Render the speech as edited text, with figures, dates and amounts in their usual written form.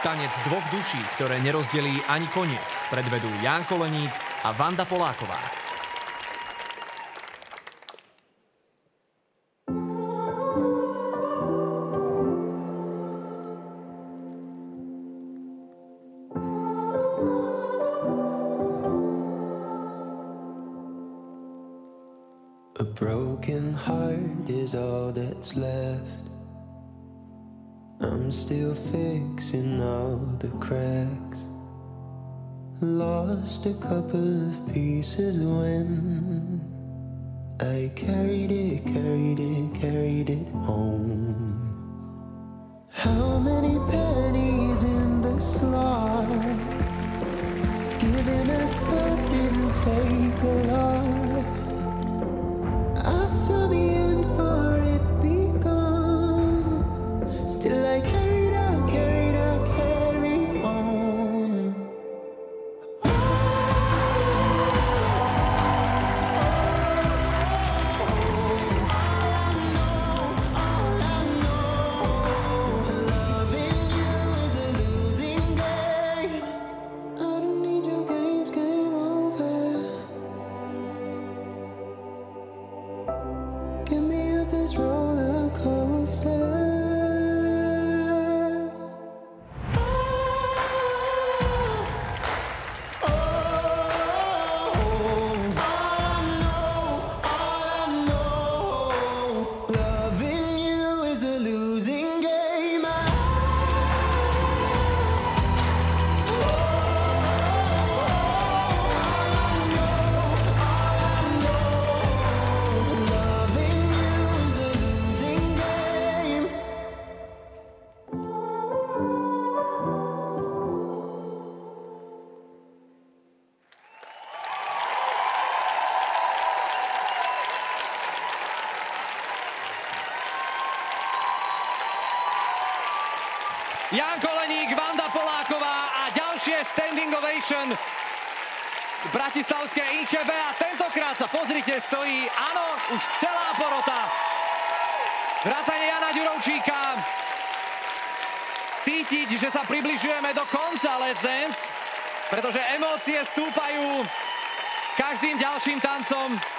Tanec dvoch duší, ktoré nerozdelí ani koniec, predvedú Ján Koleník a Vanda Poláková. A broken heart is all that's left. I'm still fixing all the cracks. Lost a couple of pieces when I carried it home. How many pennies in the slot? Giving us up didn't take a lot. I saw the end for it begun. Still I carry on. All I know, loving you is a losing game. I don't need your games, game over. Get me off this roller coaster. Ján Koleník, Vanda Poláková a ďalšie standing ovation v bratislavskej IKB. A tentokrát sa pozrite, stojí, áno, už celá porota. Vrátane Jana Ďurovčíka. Cítiť, že sa približujeme do konca Let's Dance, pretože emócie stúpajú každým ďalším tancom.